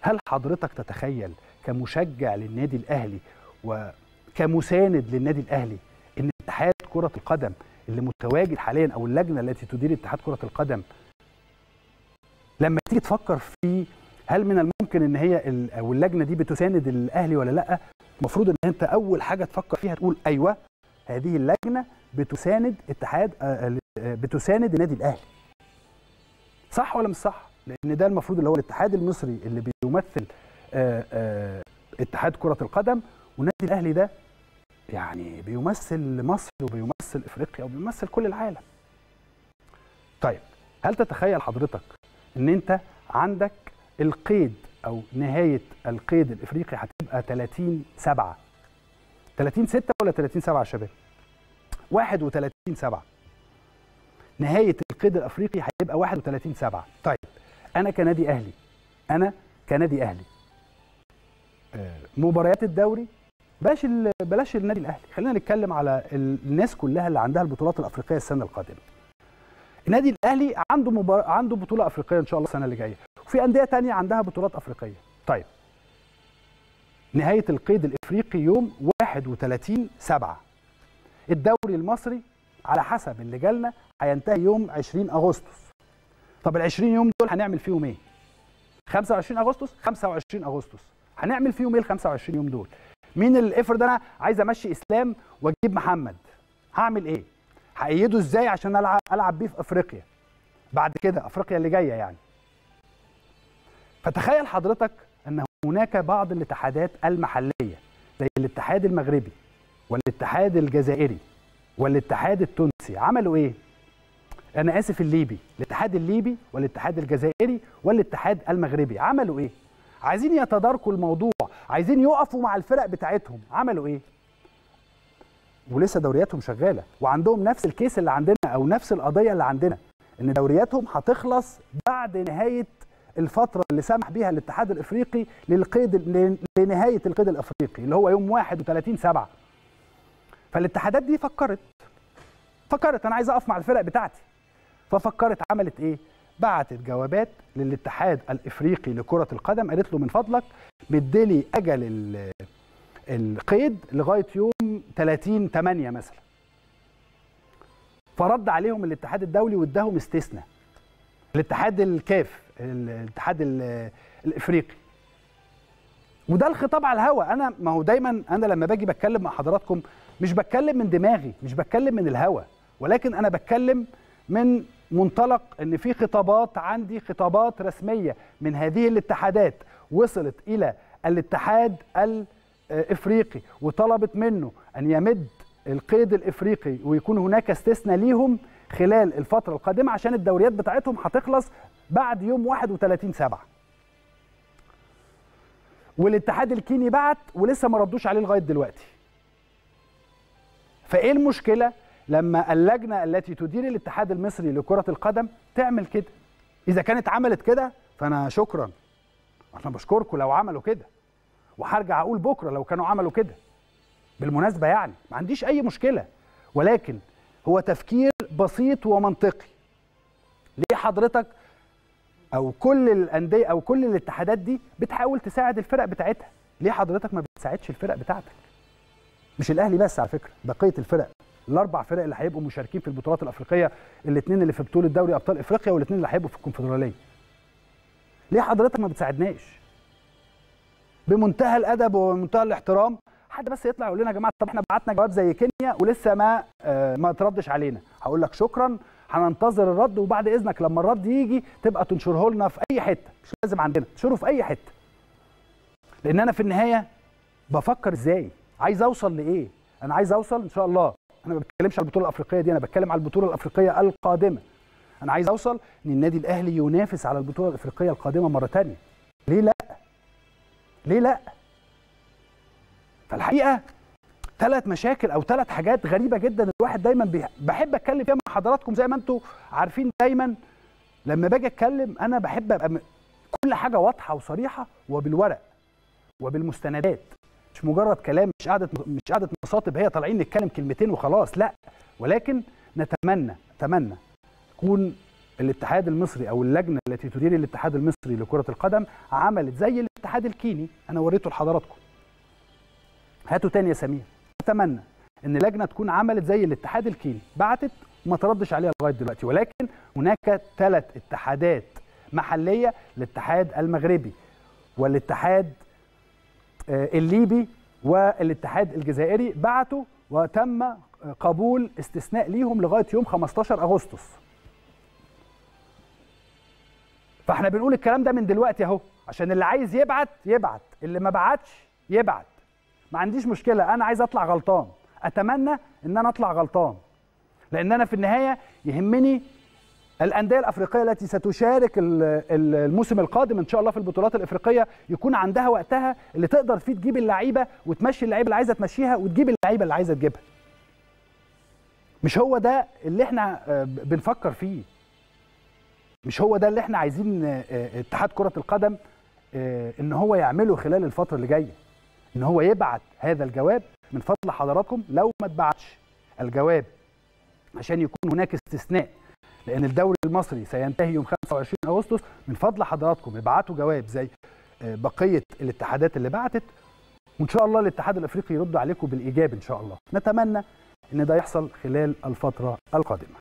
هل حضرتك تتخيل كمشجع للنادي الاهلي وكمساند للنادي الاهلي ان اتحاد كرة القدم اللي متواجد حاليا او اللجنة التي تدير اتحاد كرة القدم لما تيجي تفكر في هل من الممكن ان هي او اللجنة دي بتساند الاهلي ولا لا، المفروض ان انت اول حاجة تفكر فيها تقول ايوه هذه اللجنة بتساند بتساند النادي الاهلي. صح ولا مش صح؟ لان ده المفروض اللي هو الاتحاد المصري اللي بيمثل اتحاد كرة القدم، والنادي الاهلي ده يعني بيمثل مصر وبيمثل افريقيا وبيمثل كل العالم. طيب هل تتخيل حضرتك ان انت عندك القيد او نهاية القيد الافريقي هتبقى 30/7 30/6 ولا 30/7 يا شباب؟ 31/7 نهاية القيد الافريقي هيبقى 31/7. طيب انا كنادي اهلي مباريات الدوري بلاش النادي الاهلي، خلينا نتكلم على الناس كلها اللي عندها البطولات الافريقيه السنه القادمه. النادي الاهلي عنده بطوله افريقيه ان شاء الله السنه اللي جايه، وفي انديه ثانيه عندها بطولات افريقيه. طيب نهايه القيد الافريقي يوم 31/7. الدوري المصري على حسب اللي جالنا هينتهي يوم 20 اغسطس. طب ال 20 يوم دول هنعمل فيهم ايه؟ 25 اغسطس 25 اغسطس هنعمل فيهم ايه ال 25 يوم دول؟ مين اللي افرض انا عايز امشي اسلام واجيب محمد، هعمل ايه؟ هأيده ازاي عشان العب بيه في افريقيا بعد كده، افريقيا اللي جايه يعني. فتخيل حضرتك ان هناك بعض الاتحادات المحليه زي الاتحاد المغربي والاتحاد الجزائري والاتحاد التونسي عملوا ايه؟ انا اسف الليبي، الاتحاد الليبي والاتحاد الجزائري والاتحاد المغربي عملوا ايه؟ عايزين يتداركوا الموضوع، عايزين يقفوا مع الفرق بتاعتهم، عملوا ايه؟ ولسه دورياتهم شغاله وعندهم نفس الكيس اللي عندنا او نفس القضيه اللي عندنا، ان دورياتهم هتخلص بعد نهايه الفتره اللي سمح بيها الاتحاد الافريقي لنهايه القيد الافريقي اللي هو يوم 31/7. فالاتحادات دي فكرت انا عايز اقف مع الفرق بتاعتي، ففكرت عملت ايه؟ بعتت جوابات للاتحاد الافريقي لكره القدم، قالت له من فضلك مديلي اجل القيد لغايه يوم 30/8 مثلا. فرد عليهم الاتحاد الدولي واداهم استثناء. الاتحاد الاتحاد الافريقي. وده الخطاب على الهوا. ما هو دايما انا لما باجي بتكلم مع حضراتكم مش بتكلم من دماغي، مش بتكلم من الهوا، ولكن انا بتكلم من منطلق ان في خطابات عندي، خطابات رسميه من هذه الاتحادات وصلت الى الاتحاد الافريقي وطلبت منه ان يمد القيد الافريقي ويكون هناك استثناء ليهم خلال الفتره القادمه عشان الدوريات بتاعتهم هتخلص بعد يوم 31/7. والاتحاد الكيني بعت ولسه ما ردوش عليه لغايه دلوقتي. فايه المشكله لما اللجنه التي تدير الاتحاد المصري لكره القدم تعمل كده؟ اذا كانت عملت كده فانا شكرا، انا بشكركم لو عملوا كده، وهرجع اقول بكره لو كانوا عملوا كده. بالمناسبه يعني ما عنديش اي مشكله، ولكن هو تفكير بسيط ومنطقي. ليه حضرتك او كل الانديه او كل الاتحادات دي بتحاول تساعد الفرق بتاعتها؟ ليه حضرتك ما بتساعدش الفرق بتاعتك؟ مش الاهلي بس على فكره، بقيه الفرق، الاربع فرق اللي هيبقوا مشاركين في البطولات الافريقيه، الاثنين اللي في بطوله دوري ابطال افريقيا والاثنين اللي هيبقوا في الكونفدراليه. ليه حضرتك ما بتساعدناش؟ بمنتهى الادب ومنتهى الاحترام حد بس يطلع يقول لنا يا جماعه طب احنا بعتنا جواب زي كينيا ولسه ما تردش علينا، هقول لك شكرا، هننتظر الرد، وبعد اذنك لما الرد يجي تبقى تنشره لنا في اي حته، مش لازم عندنا، تنشره في اي حته. لان انا في النهايه بفكر ازاي؟ عايز اوصل لايه؟ انا عايز اوصل ان شاء الله، انا ما بتكلمش على البطوله الافريقيه دي، انا بتكلم على البطوله الافريقيه القادمه. انا عايز اوصل ان النادي الاهلي ينافس على البطوله الافريقيه القادمه مره ثانيه. ليه لا؟ ليه لا؟ فالحقيقه 3 مشاكل او 3 حاجات غريبه جدا الواحد دايما بحب اتكلم فيها مع حضراتكم، زي ما انتم عارفين دايما لما باجي اتكلم انا بحب ابقى كل حاجه واضحه وصريحه وبالورق وبالمستندات، مش مجرد كلام، مش قاعده مصاطب هي طالعين نتكلم كلمتين وخلاص، لا. ولكن نتمنى يكون الاتحاد المصري او اللجنه التي تدير الاتحاد المصري لكرة القدم عملت زي الاتحاد الكيني، أنا وريته لحضراتكم. هاتوا تاني يا سمير. أتمنى إن لجنة تكون عملت زي الاتحاد الكيني، بعتت وما تردش عليها لغاية دلوقتي، ولكن هناك 3 اتحادات محلية، الاتحاد المغربي والاتحاد الليبي والاتحاد الجزائري، بعتوا وتم قبول استثناء ليهم لغاية يوم 15 أغسطس. فاحنا بنقول الكلام ده من دلوقتي اهو، عشان اللي عايز يبعت يبعت، اللي ما بعتش يبعت. ما عنديش مشكلة، أنا عايز أطلع غلطان، أتمنى إن أنا أطلع غلطان، لأن أنا في النهاية يهمني الأندية الأفريقية التي ستشارك الموسم القادم إن شاء الله في البطولات الأفريقية يكون عندها وقتها اللي تقدر فيه تجيب اللعيبة وتمشي اللعيبة اللي عايزة تمشيها وتجيب اللعيبة اللي عايزة تجيبها. مش هو ده اللي احنا بنفكر فيه، مش هو ده اللي احنا عايزين اتحاد كرة القدم ان هو يعمله خلال الفترة اللي جاية، ان هو يبعت هذا الجواب. من فضل حضراتكم لو ما اتبعتش الجواب عشان يكون هناك استثناء، لان الدوري المصري سينتهي يوم 25 اغسطس، من فضل حضراتكم ابعتوا جواب زي بقية الاتحادات اللي بعتت، وان شاء الله الاتحاد الافريقي يرد عليكم بالايجاب ان شاء الله. نتمنى ان ده يحصل خلال الفترة القادمة.